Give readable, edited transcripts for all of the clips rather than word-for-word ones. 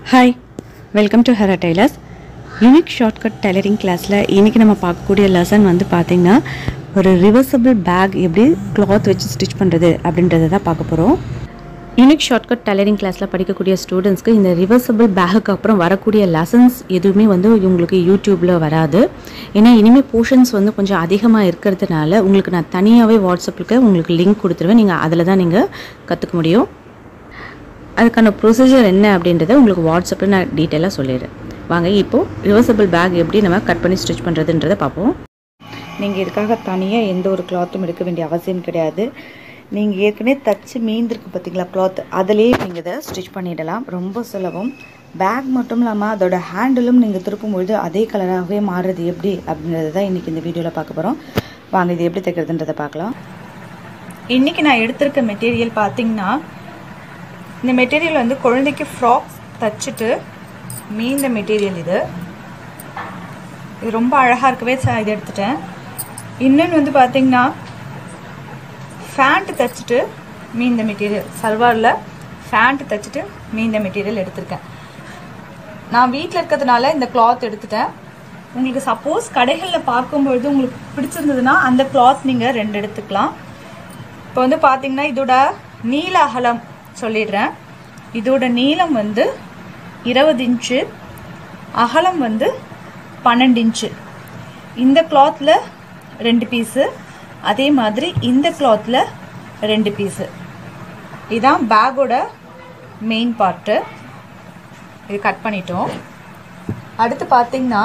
Hi, welcome to Hara tailors. Unique shortcut tailoring class la இன்னைக்கு நம்ம பார்க்கக்கூடிய lesson வந்து பாத்தீங்கன்னா ஒரு reversible bag எப்படி cloth வச்சு ஸ்டிட்ச் பண்றது அப்படின்றத தான் பார்க்க போறோம். யூனிக் ஷார்ட்கட் டைலரிங் கிளாஸ்ல படிக்கக்கூடிய ஸ்டூடெண்ட்ஸ்க்கு இந்த ரிவர்சபிள் பேக்குக்கு அப்புறம் வரக்கூடிய லெசன்ஸ் எதுவுமே வந்து உங்களுக்கு யூடியூப்ல வராது. ஏன்னா இனிமே போர்ஷன்ஸ் வந்து கொஞ்சம் அதிகமாக இருக்கிறதுனால உங்களுக்கு நான் தனியாகவே வாட்ஸ்அப்புக்கு உங்களுக்கு லிங்க் கொடுத்துருவேன். நீங்கள் அதில் தான் நீங்கள் கற்றுக்க முடியும். அதுக்கான ப்ரொசீஜர் என்ன அப்படின்றத உங்களுக்கு வாட்ஸ்அப்பில் நான் டீட்டெயிலாக சொல்லிடுறேன். வாங்க இப்போது ரிவர்சபிள் பேக் எப்படி நம்ம கட் பண்ணி ஸ்டிச் பண்ணுறதுன்றதை பார்ப்போம். நீங்கள் இதுக்காக தனியாக எந்த ஒரு கிளாத்தும் எடுக்க வேண்டிய அவசியம் கிடையாது. நீங்கள் ஏற்கனவே தச்சு மீந்திருக்கு பார்த்தீங்களா கிளாத், அதிலே நீங்கள் இதை ஸ்டிச் பண்ணிடலாம். ரொம்ப சுலபம். பேக் மட்டும் இல்லாமல் அதோட ஹேண்டிலும் நீங்கள் திருப்பும்பொழுது அதே கலராகவே மாறுறது எப்படி அப்படின்றது தான் இன்றைக்கி இந்த வீடியோவில் பார்க்க போகிறோம். வாங்க இது எப்படி தைக்கிறதுன்றதை பார்க்கலாம். இன்றைக்கி நான் எடுத்திருக்க மெட்டீரியல் பார்த்தீங்கன்னா, இந்த மெட்டீரியல் வந்து குழந்தைக்கு ஃப்ராக்ஸ் தச்சுட்டு மீந்த மெட்டீரியல். இது ரொம்ப அழகாக இருக்கவே இது எடுத்துட்டேன். இன்னொன்று வந்து பார்த்தீங்கன்னா, ஃபேண்ட் தைச்சிட்டு மீந்த மெட்டீரியல், சல்வாரில் ஃபேண்ட் தைச்சிட்டு மீந்த மெட்டீரியல் எடுத்திருக்கேன். நான் வீட்டில் இருக்கிறதுனால இந்த கிளாத் எடுத்துட்டேன். உங்களுக்கு சப்போஸ் கடைகளில் பார்க்கும்பொழுது உங்களுக்கு பிடிச்சிருந்ததுன்னா அந்த கிளாத் நீங்கள் 2 எடுத்துக்கலாம். இப்போ வந்து பார்த்தீங்கன்னா, இதோட நீள அகலம் சொல்லிடுறேன். இதோட நீளம் வந்து 20 இன்ச்சு, அகலம் வந்து 12 இன்ச்சு. இந்த கிளாத்தில் 2 பீஸு, அதே மாதிரி இந்த கிளாத்தில் 2 பீஸு. இதுதான் பேக்கோட மெயின் பார்ட்டு. இது கட் பண்ணிட்டோம். அடுத்து பார்த்தீங்கன்னா,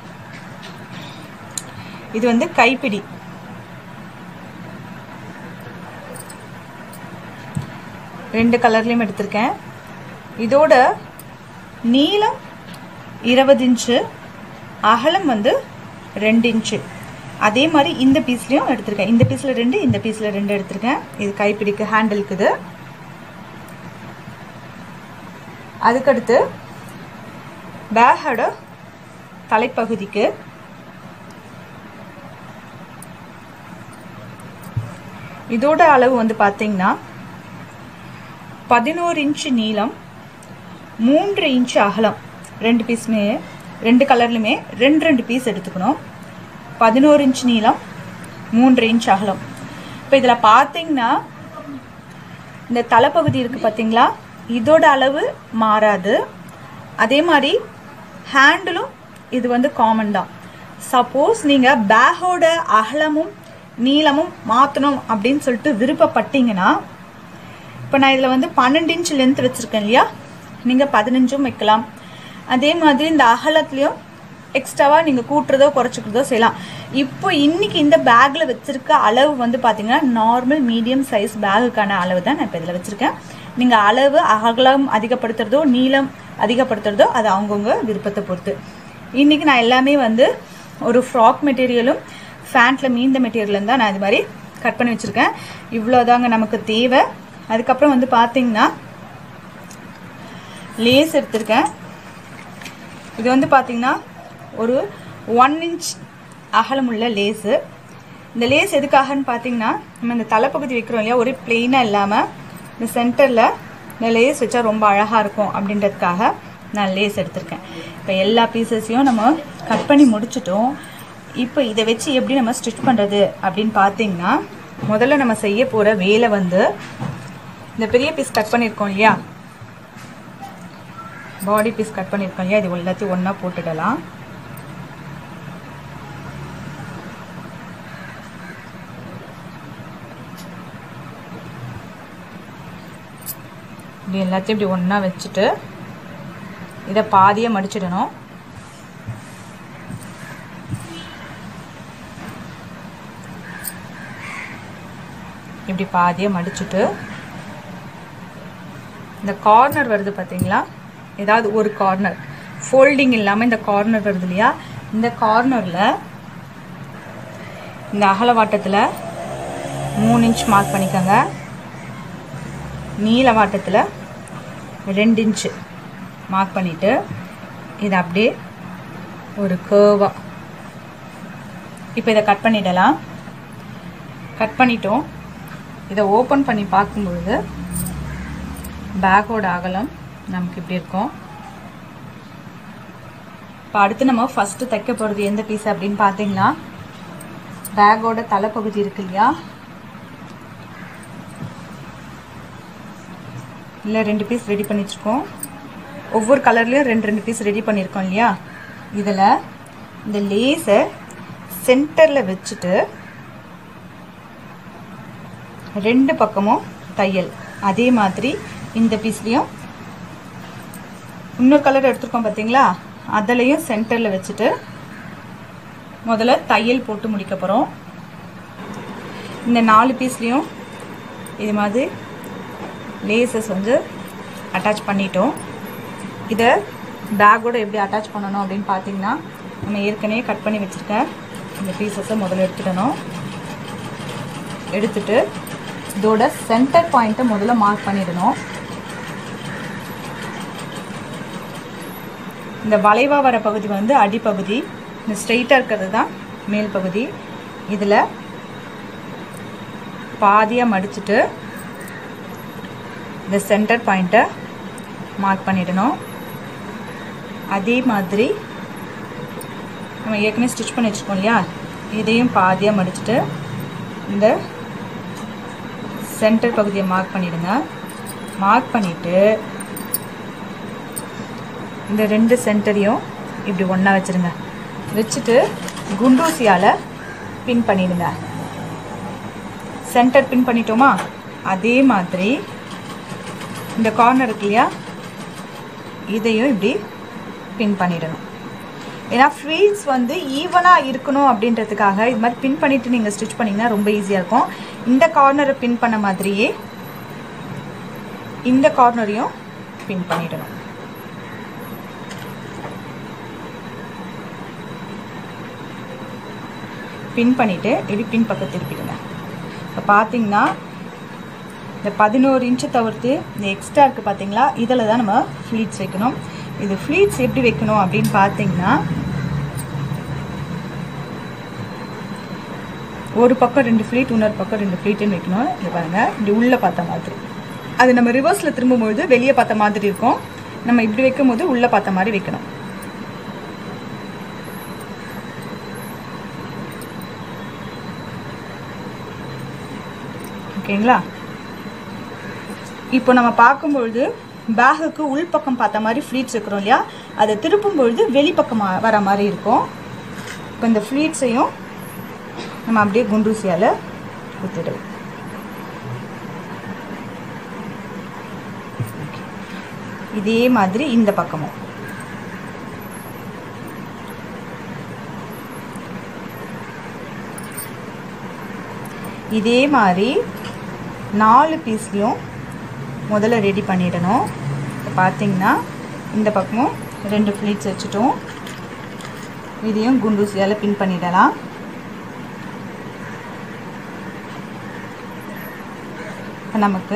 இது வந்து கைப்பிடி. ரெண்டு கலர்லையும் எடுத்திருக்கேன். இதோட நீளம் 20 இன்ச்சு, அகலம் வந்து 2 இன்ச்சு. அதே மாதிரி இந்த பீஸ்லையும் எடுத்திருக்கேன். இந்த பீஸில் 2, இந்த பீஸில் 2 எடுத்திருக்கேன். இது கைப்பிடிக்கு ஹேண்டிலுக்கு. இது அதுக்கடுத்து பேக்கோட தலைப்பகுதிக்கு இதோட அளவு வந்து பார்த்தீங்கன்னா 11 இன்ச்சு நீளம், 3 இன்ச்சு அகலம். 2 பீஸுமே 2 கலர்லையுமே 2 பீஸ் எடுத்துக்கணும். 11 இன்ச்சு நீளம், 3 இன்ச்சு அகலம். இப்போ இதில் பார்த்தீங்கன்னா, இந்த தலைப்பகுதி இருக்குது பார்த்தீங்களா, இதோட அளவு மாறாது. அதே மாதிரி ஹேண்டிலும் இது வந்து காமன் தான். சப்போஸ் நீங்கள் பேக்கோட அகலமும் நீளமும் மாற்றணும் அப்படின்னு சொல்லிட்டு விருப்பப்பட்டீங்கன்னா, இப்போ நான் இதில் வந்து 12 இன்ச் லென்த் வச்சுருக்கேன் இல்லையா, நீங்கள் 15 வைக்கலாம். அதே மாதிரி இந்த அகலத்துலேயும் எக்ஸ்ட்ராவாக நீங்கள் கூட்டுறதோ குறைச்சிக்கிறதோ செய்யலாம். இப்போ இன்றைக்கி இந்த பேக்கில் வச்சுருக்க அளவு வந்து பார்த்தீங்கன்னா, நார்மல் மீடியம் சைஸ் பேக்குக்கான அளவு தான் நான் இப்போ இதில் வச்சுருக்கேன். நீங்கள் அளவு அகலம் அதிகப்படுத்துறதோ நீளம் அதிகப்படுத்துறதோ அது அவங்கவுங்க விருப்பத்தை பொறுத்து. இன்றைக்கி நான் எல்லாமே வந்து ஒரு ஃப்ராக் மெட்டீரியலும் ஃபேண்ட்டில் மீந்த மெட்டீரியலும் தான் நான் இது மாதிரி கட் பண்ணி வச்சுருக்கேன். இவ்வளோதாங்க நமக்கு தேவை. அதுக்கப்புறம் வந்து பார்த்தீங்கன்னா, லேஸ் எடுத்திருக்கேன். இது வந்து பார்த்தீங்கன்னா ஒரு 1 இன்ச் அகலமுள்ள லேஸு. இந்த லேஸ் எதுக்காகன்னு பார்த்தீங்கன்னா, நம்ம இந்த தலைப்பகுதி வைக்கிறோம் இல்லையா, ஒரே பிளெயினாக இல்லாமல் இந்த சென்டரில் இந்த லேஸ் வச்சா ரொம்ப அழகாக இருக்கும் அப்படின்றதுக்காக நான் லேஸ் எடுத்திருக்கேன். இப்போ எல்லா பீசஸையும் நம்ம கட் பண்ணி முடிச்சிட்டோம். இப்போ இதை வச்சு எப்படி நம்ம ஸ்டிச் பண்ணுறது அப்படின்னு பார்த்தீங்கன்னா, முதல்ல நம்ம செய்ய போகிற வேலை வந்து, இந்த பெரிய பீஸ் கட் பண்ணியிருக்கோம் இல்லையா, பாடி பீஸ் கட் பண்ணியிருக்கோம் இல்லையா, இது எல்லாத்தையும் ஒன்றா போட்டுடலாம். இப்படி எல்லாத்தையும் இப்படி ஒன்றா வச்சுட்டு இதை பாதியை மடிச்சிடணும். இப்படி பாதியை மடிச்சுட்டு இந்த கார்னர் வருது பார்த்தீங்களா, ஏதாவது ஒரு கார்னர் ஃபோல்டிங் இல்லாமல் இந்த கார்னர் வருது இல்லையா, இந்த கார்னரில் இந்த அகலவாட்டத்தில் 3 இன்ச் மார்க் பண்ணிக்கோங்க. நீள வாட்டத்தில் 2 இன்ச்சு மார்க் பண்ணிவிட்டு இதை அப்படியே ஒரு கேர்வாக இப்போ இதை கட் பண்ணிடலாம். கட் பண்ணிட்டோம். இதை ஓப்பன் பண்ணி பார்க்கும்பொழுது பேக்கோட அகலம் நமக்கு இப்படி இருக்கும். இப்போ அடுத்து நம்ம ஃபஸ்ட்டு தைக்க போகிறது எந்த பீஸ் அப்படின்னு பார்த்தீங்கன்னா பேக்கோட தலைப்பகுதி இருக்கு இல்லையா, இல்லை 2 பீஸ் ரெடி பண்ணி வச்சுருக்கோம். ஒவ்வொரு கலர்லேயும் 2 பீஸ் ரெடி பண்ணியிருக்கோம் இல்லையா. இதில் இந்த லேஸை சென்டரில் வச்சுட்டு 2 பக்கமும் தையல். அதே மாதிரி இந்த பீஸ்லேயும் இன்னொரு கலர் எடுத்துருக்கோம் பார்த்தீங்களா, அதுலேயும் சென்டரில் வச்சுட்டு முதல்ல தையல் போட்டு முடிக்க போகிறோம். இந்த 4 பீஸ்லேயும் இது மாதிரி லேசஸ் வந்து அட்டாச் பண்ணிட்டோம். இதை பேக்கோட எப்படி அட்டாச் பண்ணணும் அப்படின்னு பார்த்தீங்கன்னா, நம்ம ஏற்கனவே கட் பண்ணி வச்சுருக்க இந்த பீசஸை முதல்ல எடுத்துடணும். எடுத்துட்டு இதோட சென்டர் பாயிண்ட்டை முதல்ல மார்க் பண்ணிடணும். இந்த வளைவாக வர பகுதி வந்து அடிப்பகுதி, இந்த ஸ்ட்ரெயிட்டாக இருக்கிறது தான் மேல் பகுதி. இதில் பாதியாக மடிச்சுட்டு இந்த சென்டர் பாயிண்ட்டை மார்க் பண்ணிடணும். அதே மாதிரி நம்ம ஏற்கனவே ஸ்டிச் பண்ணி வச்சுருக்கோம் இல்லையா, இதையும் பாதியாக மடிச்சுட்டு இந்த சென்டர் பகுதியை மார்க் பண்ணிடுங்க. மார்க் பண்ணிவிட்டு இந்த 2 சென்டரையும் இப்படி ஒன்றா வச்சுருங்க. வச்சுட்டு குண்டூசியால் பின் பண்ணிடுங்க. சென்டர் பின் பண்ணிட்டோமா, அதே மாதிரி இந்த கார்னர் இருக்கு இல்லையா, இதையும் இப்படி பின் பண்ணிடணும். ஏன்னா ஃப்ளீட்ஸ் வந்து ஈவனாக இருக்கணும் அப்படின்றதுக்காக இது மாதிரி பின் பண்ணிவிட்டு நீங்கள் ஸ்டிச் பண்ணிங்கன்னா ரொம்ப ஈஸியாக இருக்கும். இந்த கார்னரை பின் பண்ண மாதிரியே இந்த கார்னரையும் பின் பண்ணிடணும். பின் பண்ணிவிட்டு இப்படி பின் பக்கம் திருப்பிடுங்க. இப்போ பார்த்தீங்கன்னா இந்த 11 இன்ச்சு தவிர்த்து இந்த எக்ஸ்ட்ரா இருக்குது பார்த்தீங்களா, இதில் தான் நம்ம ஃப்ளீட்ஸ் வைக்கணும். இது ஃப்ளீட்ஸ் எப்படி வைக்கணும் அப்படின்னு பார்த்தீங்கன்னா, ஒரு பக்கம் 2 ஃப்ளீட், இன்னொரு பக்கம் 2 ஃப்ளீட்டுன்னு வைக்கணும். இது பாருங்கள், இப்படி உள்ளே பார்த்த மாதிரி. அது நம்ம ரிவர்ஸில் திரும்பும்போது வெளியே பார்த்த மாதிரி இருக்கும். நம்ம இப்படி வைக்கும் போது உள்ளே பார்த்த மாதிரி வைக்கணும். ஓகேங்களா. இப்போ நம்ம பார்க்கும்பொழுது பேகுக்கு உள்பக்கம் பார்த்த மாதிரி ஃப்ளீட்ஸ் இருக்கிறோம் இல்லையா, அதை திருப்பும் பொழுது வெளிப்பக்கம் வர மாதிரி இருக்கும். இப்போ இந்த ஃப்ளீட்ஸையும் நம்ம அப்படியே குண்டூசியால் குத்திடுவோம். இதே மாதிரி இந்த பக்கமும் இதே மாதிரி 4 பீஸ்லையும் முதல்ல ரெடி பண்ணிடணும். இப்போ பார்த்தீங்கன்னா இந்த பக்கமும் 2 ஃப்ளீட்ஸ் வச்சுட்டோம். இதையும் குண்டூசியால் பின் பண்ணிடலாம். இப்போ நமக்கு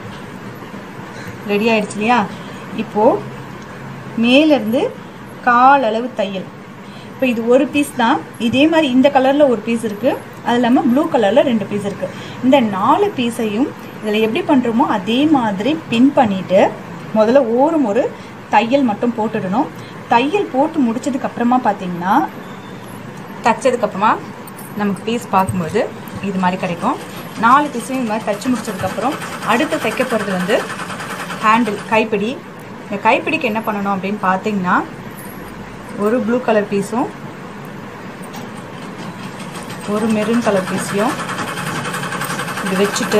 ரெடி ஆயிடுச்சு இல்லையா. இப்போது மேலேருந்து கால் அளவு தையல். இப்போ இது ஒரு பீஸ் தான். இதே மாதிரி இந்த கலரில் ஒரு பீஸ் இருக்குது, அது இல்லாமல் ப்ளூ கலரில் 2 பீஸ் இருக்குது. இந்த 4 பீஸையும் இதில் எப்படி பண்ணுறோமோ அதே மாதிரி பின் பண்ணிவிட்டு முதல்ல ஒரு தையல் மட்டும் போட்டுடணும். தையல் போட்டு முடிச்சதுக்கப்புறமா பார்த்தீங்கன்னா, தைச்சதுக்கப்புறமா நமக்கு பீஸ் பார்க்கும்போது இது மாதிரி கிடைக்கும். 4 பீஸையும் இது மாதிரி தைச்சி முடிச்சதுக்கப்புறம் அடுத்து தைக்க போகிறது வந்து ஹேண்டில், கைப்பிடி. இந்த கைப்பிடிக்கு என்ன பண்ணணும் அப்படின்னு பார்த்தீங்கன்னா, ஒரு ப்ளூ கலர் பீஸும் ஒரு மெரூன் கலர் பீஸையும் இப்படி வச்சுட்டு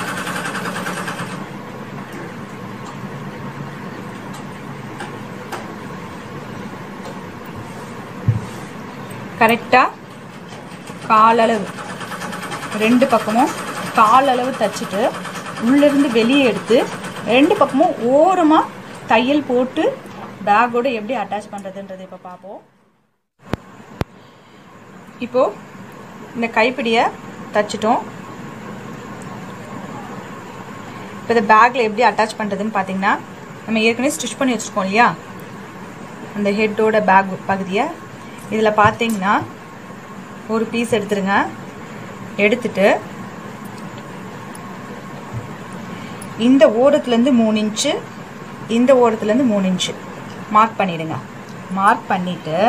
கரெக்டாக காலளவு 2 பக்கமும் காலளவு தைச்சிட்டு உள்ளிருந்து வெளியே எடுத்து 2 பக்கமும் ஓரமாக தையல் போட்டு பேக்கோடு எப்படி அட்டாச் பண்ணுறதுன்றது இப்போ பார்ப்போம். இப்போது இந்த கைப்பிடியை தைச்சிட்டோம். இப்போ இந்த பேக்கில் எப்படி அட்டாச் பண்ணுறதுன்னு பார்த்தீங்கன்னா, நம்ம ஏற்கனவே ஸ்டிச் பண்ணி வச்சுருக்கோம் இல்லையா, அந்த ஹெட்டோட பேக் பகுதியை இதில் பார்த்தீங்கன்னா ஒரு பீஸ் எடுத்துருங்க. எடுத்துட்டு இந்த ஓரத்துலேருந்து 3 இன்ச்சு, இந்த ஓரத்துலேருந்து 3 இன்ச்சு மார்க் பண்ணிடுங்க. மார்க் பண்ணிட்டு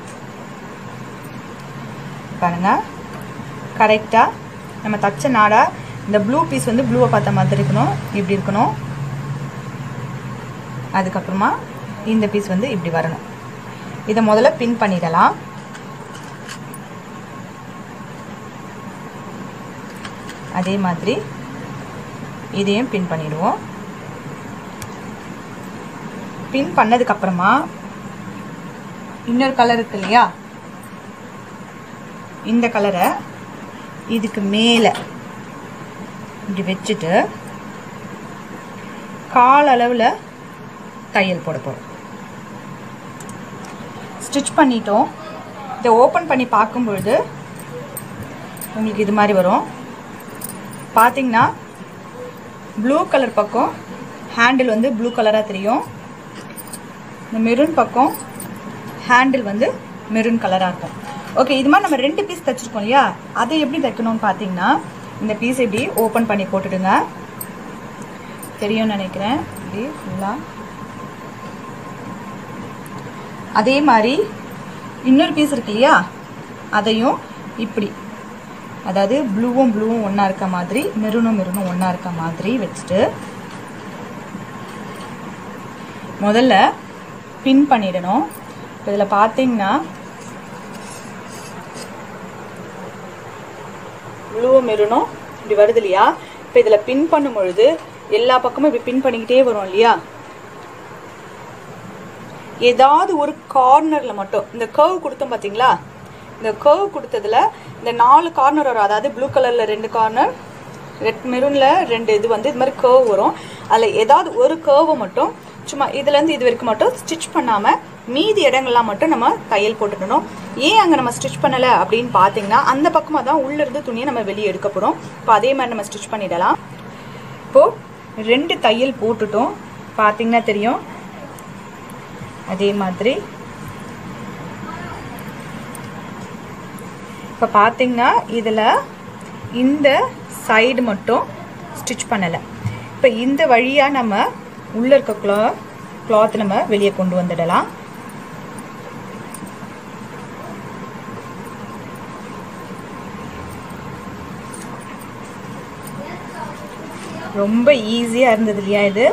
பாருங்க கரெக்டாக நம்ம தச்ச நாடா இந்த ப்ளூ பீஸ் வந்து ப்ளூவை பார்த்த மாதிரி இருக்கணும், இப்படி இருக்கணும். அதுக்கப்புறமா இந்த பீஸ் வந்து இப்படி வரணும். இதை முதல்ல பின் பண்ணிடலாம். அதே மாதிரி இதையும் பின் பண்ணிடுவோம். பின் பண்ணதுக்கப்புறமா இன்னொரு கலர் இருக்கு இல்லையா, இந்த கலரை இதுக்கு மேலே இப்படி வச்சுட்டு கால் அளவில் தையல் போட போகிறோம். ஸ்டிச் பண்ணிட்டோம். இதை ஓப்பன் பண்ணி பார்க்கும்பொழுது உங்களுக்கு இது மாதிரி வரும். பார்த்தீங்கன்னா ப்ளூ கலர் பக்கம் ஹேண்டில் வந்து ப்ளூ கலராக தெரியும். இந்த மெரூன் பக்கம் ஹேண்டில் வந்து மெரூன் கலராக இருக்கும். ஓகே, இது மாதிரி நம்ம 2 பீஸ் தைச்சிருக்கோம் இல்லையா, அதை எப்படி தைக்கணும்னு பார்த்தீங்கன்னா இந்த பீஸ் இப்படி ஓப்பன் பண்ணி போட்டுடுங்க. தெரியும்னு நினைக்கிறேன். இப்படி ஃபுல்லாக அதே மாதிரி இன்னொரு பீஸ் இருக்கு இல்லையா, அதையும் இப்படி, அதாவது ப்ளூவும் ஒன்றா இருக்க மாதிரி, மெரூனும் ஒன்றா இருக்க மாதிரி வச்சுட்டு முதல்ல பின் பண்ணிடணும். இதில் பார்த்தீங்கன்னா ப்ளூவும் மெரூனும் இப்படி வருது இல்லையா, இப்போ இதில் பின் பண்ணும் பொழுது எல்லா பக்கமும் இப்படி பின் பண்ணிக்கிட்டே வரும் இல்லையா, ஏதாவது ஒரு கார்னரில் மட்டும் இந்த கர்வ் கொடுத்தோம் பார்த்தீங்களா, இந்த கர்வ் கொடுத்ததுல இந்த 4 கார்னர் வரும். அதாவது ப்ளூ கலரில் 2 கார்னர், ரெட் மெரூனில் 2 இது வந்து இது மாதிரி கர்வ் வரும். அதில் ஏதாவது ஒரு கர்வை மட்டும் சும்மா இதுலேருந்து இது வரைக்கும் மட்டும் ஸ்டிச் பண்ணாமல் மீதி இடங்கள்லாம் மட்டும் நம்ம தையல் போட்டுக்கணும். ஏன் அங்கே நம்ம ஸ்டிச் பண்ணலை அப்படின்னு பார்த்தீங்கன்னா அந்த பக்கமாக தான் உள்ளேருந்து துணியை நம்ம வெளியே எடுக்க போகிறோம். இப்போ அதே மாதிரி நம்ம ஸ்டிச் பண்ணிடலாம். இப்போது 2 தையல் போட்டுட்டோம், பார்த்தீங்கன்னா தெரியும். அதே மாதிரி இப்போ பார்த்தீங்கன்னா இதில் இந்த சைடு மட்டும் ஸ்டிச் பண்ணலை. இப்போ இந்த வழியாக நம்ம உள்ளே இருக்க கிளாத் நம்ம வெளியே கொண்டு வந்துடலாம். ரொம்ப ஈஸியாக இருந்தது இல்லையா இது.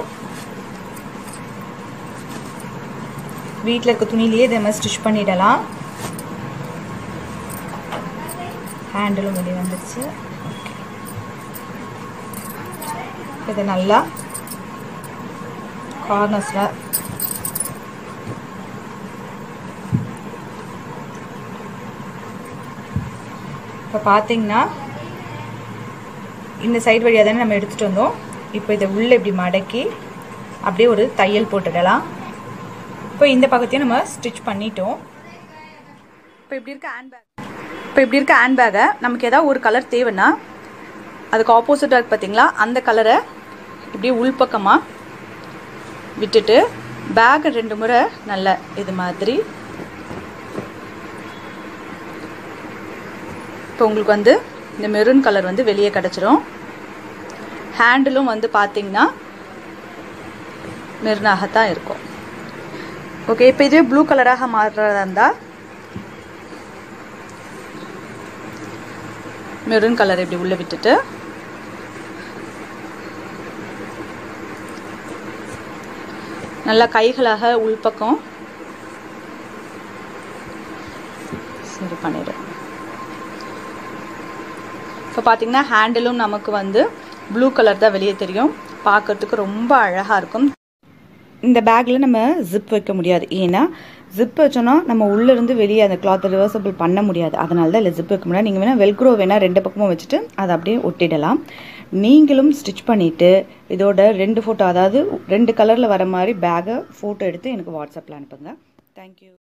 வீட்டில் இருக்க துணியிலேயே இதை நம்ம ஸ்டிச் பண்ணிடலாம். ஹேண்டிலும் வெளியே வந்துடுச்சு. இதை நல்லா கார்னர்ஸில் இப்போ பார்த்தீங்கன்னா இந்த சைடு வழியாக தானே நம்ம எடுத்துகிட்டு வந்தோம். இப்போ இதை உள்ளே இப்படி மடக்கி அப்படியே ஒரு தையல் போட்டுடலாம். இப்போ இந்த பக்கத்தையும் நம்ம ஸ்டிச் பண்ணிட்டோம். இப்போ இப்படி இருக்க ஹேண்ட்பேக்கை நமக்கு ஏதாவது ஒரு கலர் தேவைன்னா அதுக்கு ஆப்போசிட்டாக இருக்கு பார்த்தீங்களா, அந்த கலரை இப்படியே உள்பக்கமாக விட்டுட்டு பேக்கை 2 முறை நல்லா இது மாதிரி இப்போ உங்களுக்கு வந்து இந்த மெரூன் கலர் வந்து வெளியே கிடச்சிரும். ஹேண்டிலும் வந்து பார்த்தீங்கன்னா மெரூனாகத்தான் இருக்கும். ஓகே, இப்போ இதுவே ப்ளூ கலராக மாறுறதா இருந்தால் மெரூன் கலர் இப்படி உள்ளே விட்டுட்டு நல்லா கைகளாக உள்பக்கம் சரி பண்ணிடு. இப்போ பார்த்தீங்கன்னா ஹேண்டிலும் நமக்கு வந்து ப்ளூ கலர் தான் வெளியே தெரியும். பார்க்கறதுக்கு ரொம்ப அழகாக இருக்கும். இந்த பேக்கில் நம்ம ஜிப் வைக்க முடியாது. ஏன்னா ஜிப் வச்சோன்னா நம்ம உள்ளேருந்து வெளியே அந்த கிளாத்தை ரிவர்சபிள் பண்ண முடியாது. அதனால தான் இல்லை ஜிப் வைக்க முடியாது. நீங்கள் வேணால் வெல்க்ரோ வேணால் 2 பக்கமும் வச்சுட்டு அதை அப்படியே ஒட்டிடலாம். நீங்களும் ஸ்டிச் பண்ணிவிட்டு இதோட 2 ஃபோட்டோ, அதாவது 2 கலரில் வர மாதிரி பேக்கை ஃபோட்டோ எடுத்து எனக்கு வாட்ஸ்அப்பில் அனுப்புங்க. தேங்க்யூ.